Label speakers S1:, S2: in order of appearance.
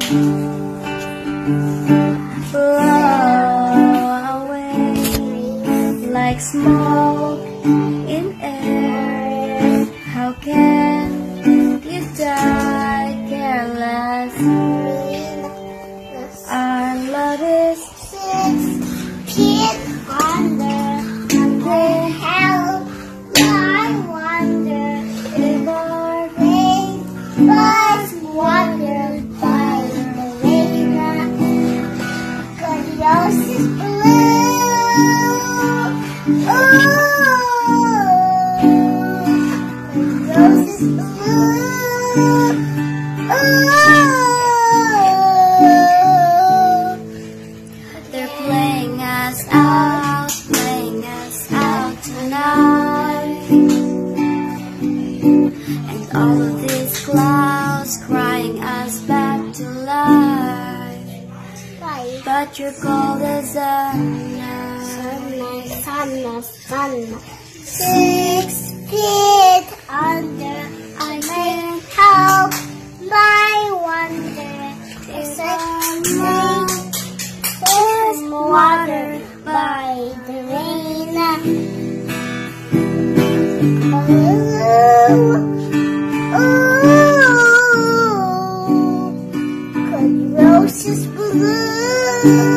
S1: blow away like smoke in air. How can you die careless? Our love is
S2: 6 feet under. Where hell I wonder if our rain was watered by the rain. 'Cause yours is blue. Ooh, yours is blue. Ooh.
S1: They're playing us out tonight. And all of these clouds crying us back to life. But you're cold as a
S2: Sun. 6 feet under. I can't help my wonder. There's watered by the rain. Ooh, 'cause roses blue.